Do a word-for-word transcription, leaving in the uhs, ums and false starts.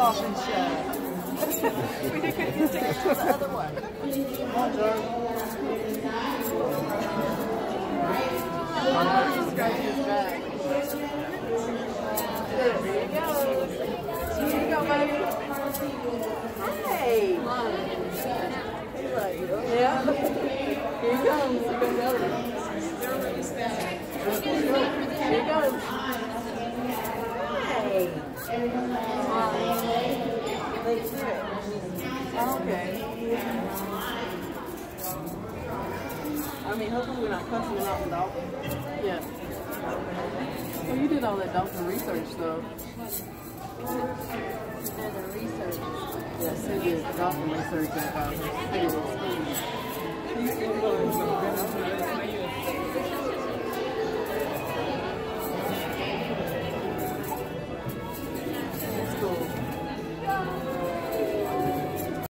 dolphin show. We couldn't get tickets to the other one. Come on, George. He's scratching his back. There he goes. Here you go, baby. Hey. He's like, yeah. Here he comes. Here goes the other one. Here he goes. Hey. Let's do it. Okay. I mean, hopefully we're not cussing it out the dolphin. Yeah. Well, you did all that dolphin research, though. And the research. Yes, they did the dolphin research at uh,